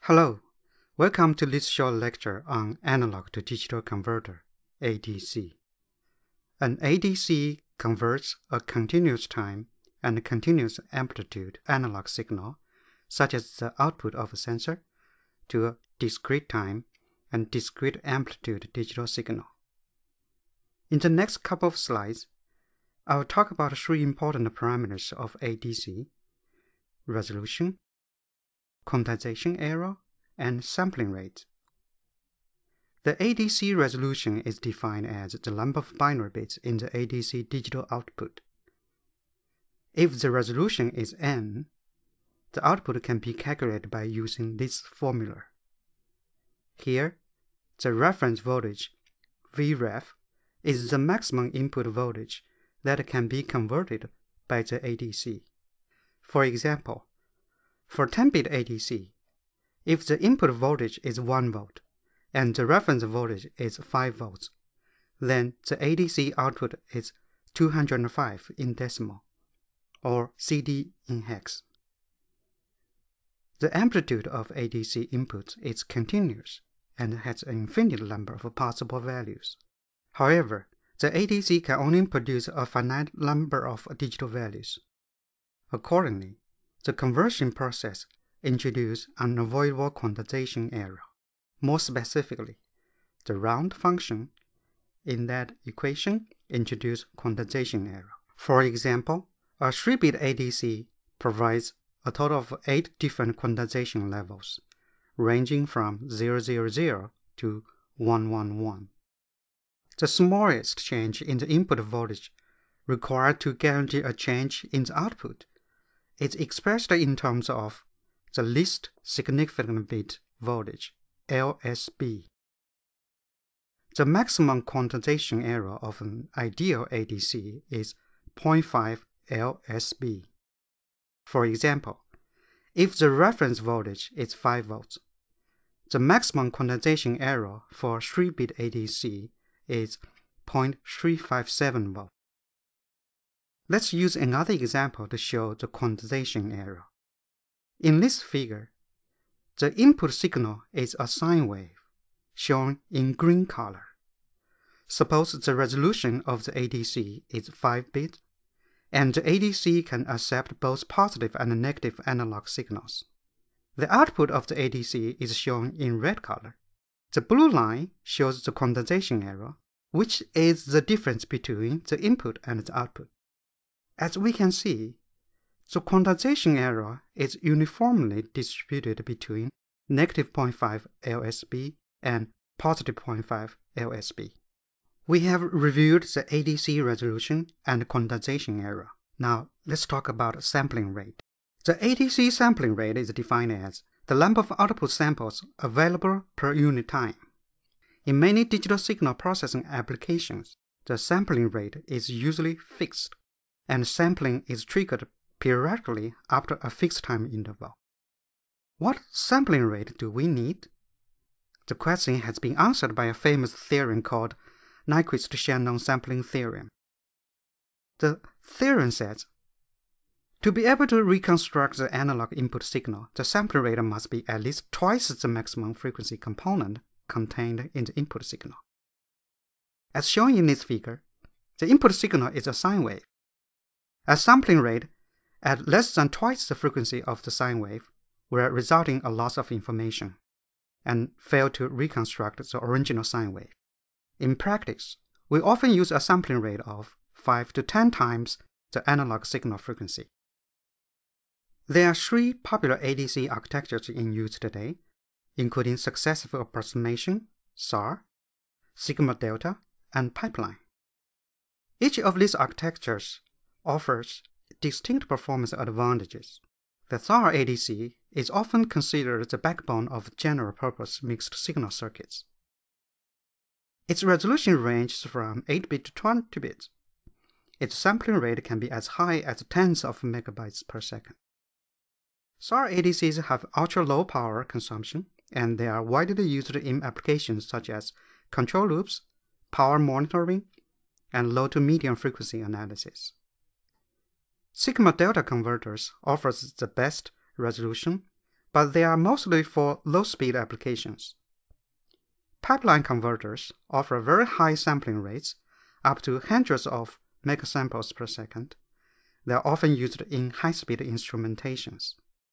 Hello, welcome to this short lecture on Analog to Digital Converter, ADC. An ADC converts a continuous time and continuous amplitude analog signal, such as the output of a sensor, to a discrete time and discrete amplitude digital signal. In the next couple of slides, I will talk about three important parameters of ADC: resolution, quantization error, and sampling rate. The ADC resolution is defined as the number of binary bits in the ADC digital output. If the resolution is n, the output can be calculated by using this formula. Here, the reference voltage, Vref, is the maximum input voltage that can be converted by the ADC. For example, for 10-bit ADC, if the input voltage is 1 volt and the reference voltage is 5 volts, then the ADC output is 205 in decimal, or CD in hex. The amplitude of ADC inputs is continuous and has an infinite number of possible values. However, the ADC can only produce a finite number of digital values. Accordingly, the conversion process introduces unavoidable quantization error. More specifically, the round function in that equation introduces quantization error. For example, a 3-bit ADC provides a total of 8 different quantization levels, ranging from 000 to 111. The smallest change in the input voltage required to guarantee a change in the output is expressed in terms of the least significant bit voltage, LSB. The maximum quantization error of an ideal ADC is 0.5 LSB. For example, if the reference voltage is 5 volts, the maximum quantization error for a 3-bit ADC is 0.357 volts. Let's use another example to show the quantization error. In this figure, the input signal is a sine wave, shown in green color. Suppose the resolution of the ADC is 5 bits, and the ADC can accept both positive and negative analog signals. The output of the ADC is shown in red color. The blue line shows the quantization error, which is the difference between the input and the output. As we can see, the quantization error is uniformly distributed between negative 0.5 LSB and positive 0.5 LSB. We have reviewed the ADC resolution and quantization error. Now, let's talk about sampling rate. The ADC sampling rate is defined as the number of output samples available per unit time. In many digital signal processing applications, the sampling rate is usually fixed, and sampling is triggered periodically after a fixed time interval. What sampling rate do we need? The question has been answered by a famous theorem called Nyquist-Shannon sampling theorem. The theorem says, to be able to reconstruct the analog input signal, the sampling rate must be at least twice the maximum frequency component contained in the input signal. As shown in this figure, the input signal is a sine wave. A sampling rate at less than twice the frequency of the sine wave will result in a loss of information and fail to reconstruct the original sine wave. In practice, we often use a sampling rate of 5 to 10 times the analog signal frequency. There are 3 popular ADC architectures in use today, including Successive-approximation, SAR, sigma-delta, and pipeline. Each of these architectures offers distinct performance advantages. The SAR ADC is often considered the backbone of general-purpose mixed-signal circuits. Its resolution ranges from 8-bit to 20 bits. Its sampling rate can be as high as tens of megabytes per second. SAR ADCs have ultra-low power consumption, and they are widely used in applications such as control loops, power monitoring, and low to medium frequency analysis. Sigma-delta converters offers the best resolution, but they are mostly for low-speed applications. Pipeline converters offer very high sampling rates, up to hundreds of megasamples per second. They are often used in high-speed instrumentations.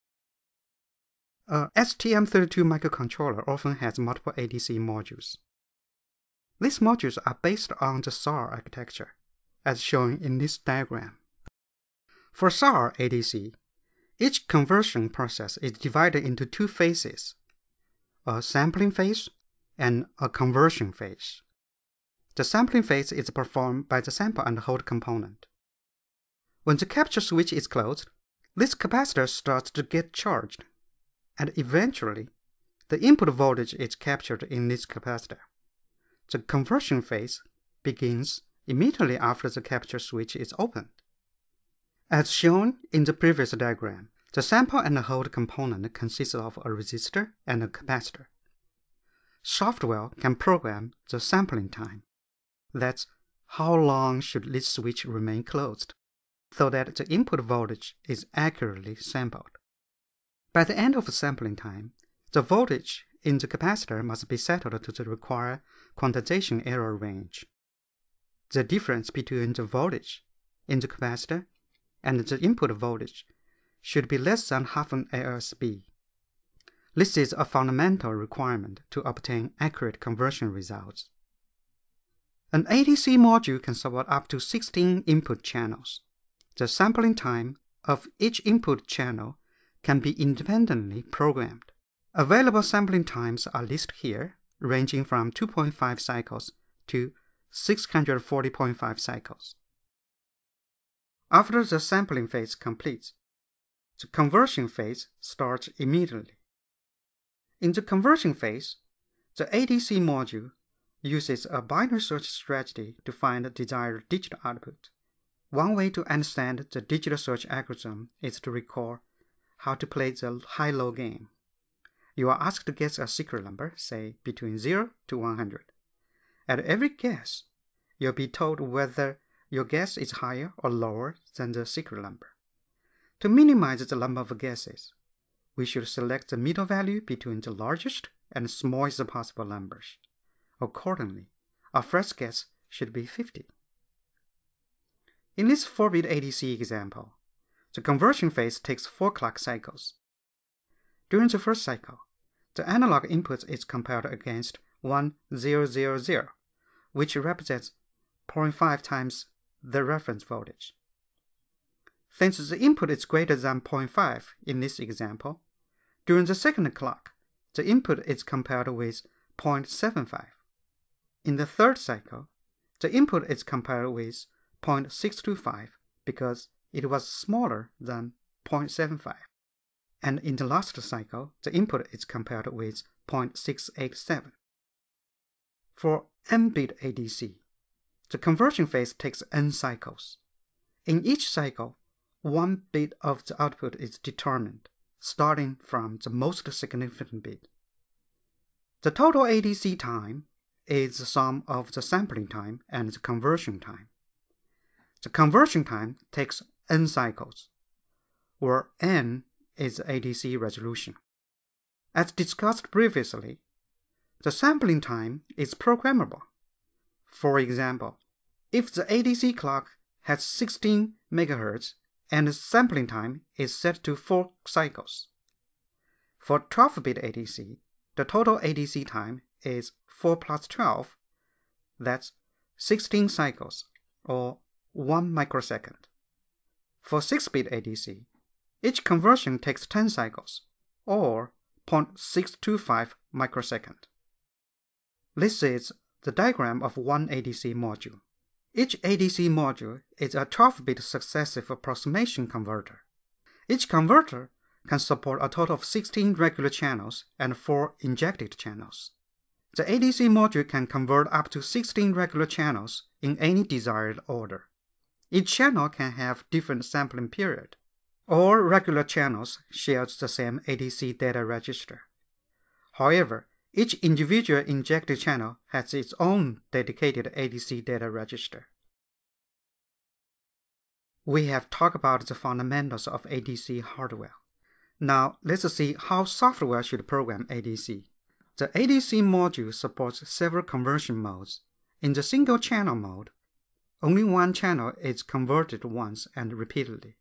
A STM32 microcontroller often has multiple ADC modules. These modules are based on the SAR architecture, as shown in this diagram. For SAR ADC, each conversion process is divided into two phases, a sampling phase and a conversion phase. The sampling phase is performed by the sample and hold component. When the capture switch is closed, this capacitor starts to get charged, and eventually, the input voltage is captured in this capacitor. The conversion phase begins immediately after the capture switch is opened. As shown in the previous diagram, the sample and hold component consists of a resistor and a capacitor. Software can program the sampling time. That's how long should this switch remain closed, so that the input voltage is accurately sampled. By the end of the sampling time, the voltage in the capacitor must be settled to the required quantization error range. The difference between the voltage in the capacitor and the input voltage should be less than half an ASB. This is a fundamental requirement to obtain accurate conversion results. An ADC module can support up to 16 input channels. The sampling time of each input channel can be independently programmed. Available sampling times are listed here, ranging from 2.5 cycles to 640.5 cycles. After the sampling phase completes, the conversion phase starts immediately. In the conversion phase, the ADC module uses a binary search strategy to find the desired digital output. One way to understand the digital search algorithm is to recall how to play the high-low game. You are asked to guess a secret number, say between 0 to 100. At every guess, you'll be told whether your guess is higher or lower than the secret number. To minimize the number of guesses, we should select the middle value between the largest and smallest possible numbers. Accordingly, our first guess should be 50. In this 4-bit ADC example, the conversion phase takes 4 clock cycles. During the first cycle, the analog input is compared against 1000, which represents 0.5 times the reference voltage. Since the input is greater than 0.5 in this example, during the second clock, the input is compared with 0.75. In the third cycle, the input is compared with 0.625 because it was smaller than 0.75. And in the last cycle, the input is compared with 0.687. For n-bit ADC, the conversion phase takes n cycles. In each cycle, 1 bit of the output is determined, starting from the most significant bit. The total ADC time is the sum of the sampling time and the conversion time. The conversion time takes n cycles, where n is ADC resolution. As discussed previously, the sampling time is programmable. For example, if the ADC clock has 16 MHz and the sampling time is set to 4 cycles. For 12-bit ADC, the total ADC time is 4 plus 12, that's 16 cycles, or 1 microsecond. For 6-bit ADC, each conversion takes 10 cycles, or 0.625 microsecond. This is the diagram of one ADC module. Each ADC module is a 12-bit successive-approximation converter. Each converter can support a total of 16 regular channels and 4 injected channels. The ADC module can convert up to 16 regular channels in any desired order. Each channel can have different sampling period. All regular channels share the same ADC data register. However, each individual injected channel has its own dedicated ADC data register. We have talked about the fundamentals of ADC hardware. Now, let's see how software should program ADC. The ADC module supports several conversion modes. In the single channel mode, only one channel is converted once and repeatedly.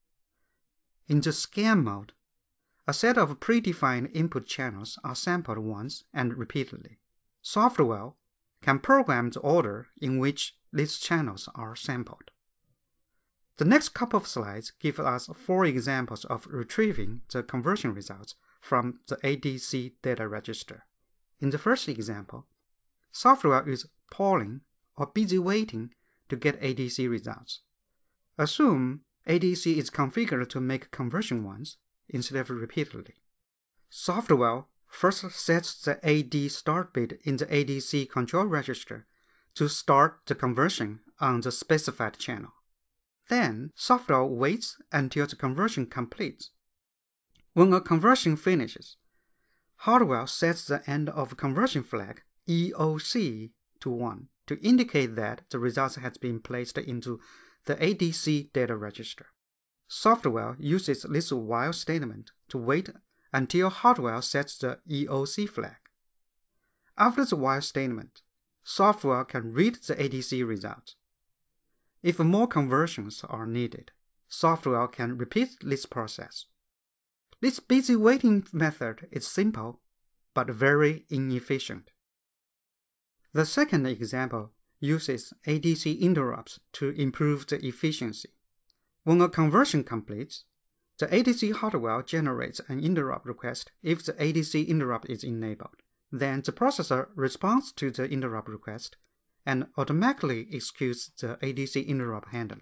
In the scan mode, a set of predefined input channels are sampled once and repeatedly. Software can program the order in which these channels are sampled. The next couple of slides give us 4 examples of retrieving the conversion results from the ADC data register. In the first example, software is polling or busy waiting to get ADC results. Assume ADC is configured to make conversion once instead of repeatedly. Software first sets the AD start bit in the ADC control register to start the conversion on the specified channel. Then, software waits until the conversion completes. When a conversion finishes, hardware sets the end of conversion flag EOC to 1 to indicate that the results has been placed into the ADC data register. Software uses this while statement to wait until hardware sets the EOC flag. After the while statement, software can read the ADC result. If more conversions are needed, software can repeat this process. This busy waiting method is simple, but very inefficient. The second example uses ADC interrupts to improve the efficiency. When a conversion completes, the ADC hardware generates an interrupt request if the ADC interrupt is enabled. Then the processor responds to the interrupt request and automatically executes the ADC interrupt handler.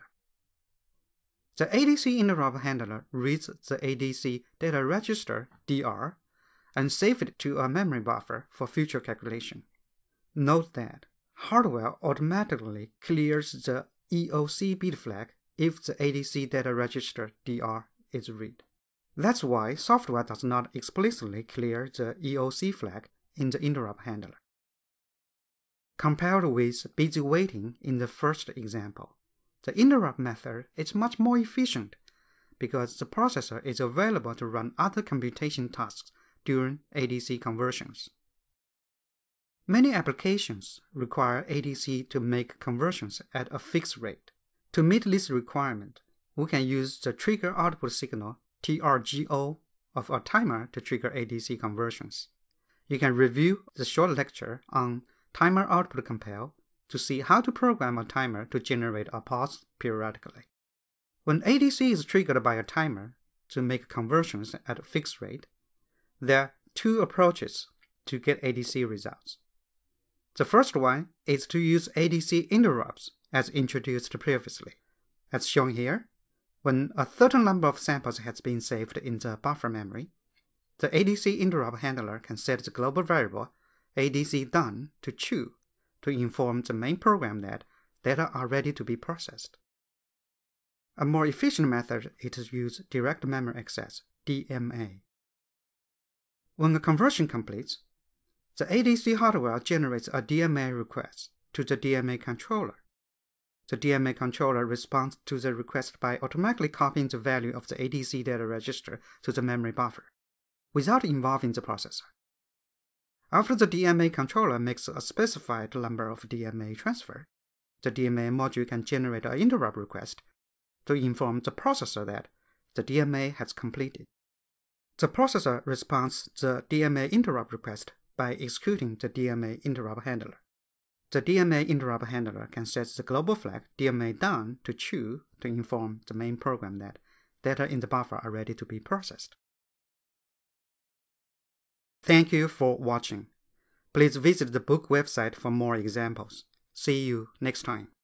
The ADC interrupt handler reads the ADC data register DR and saves it to a memory buffer for future calculation. Note that hardware automatically clears the EOC bit flag if the ADC data register DR is read. That's why software does not explicitly clear the EOC flag in the interrupt handler. Compared with busy waiting in the first example, the interrupt method is much more efficient because the processor is available to run other computation tasks during ADC conversions. Many applications require ADC to make conversions at a fixed rate. To meet this requirement, we can use the trigger output signal TRGO of a timer to trigger ADC conversions. You can review the short lecture on timer output compare to see how to program a timer to generate a pulse periodically. When ADC is triggered by a timer to make conversions at a fixed rate, there are 2 approaches to get ADC results. The first one is to use ADC interrupts as introduced previously. As shown here, when a certain number of samples has been saved in the buffer memory, the ADC interrupt handler can set the global variable ADC done to true to inform the main program that data are ready to be processed. A more efficient method is to use direct memory access, DMA. When the conversion completes, the ADC hardware generates a DMA request to the DMA controller. The DMA controller responds to the request by automatically copying the value of the ADC data register to the memory buffer, without involving the processor. After the DMA controller makes a specified number of DMA transfer, the DMA module can generate an interrupt request to inform the processor that the DMA has completed. The processor responds to the DMA interrupt request by executing the DMA interrupt handler. The DMA interrupt handler can set the global flag DMA done to true to inform the main program that data in the buffer are ready to be processed. Thank you for watching. Please visit the book website for more examples. See you next time.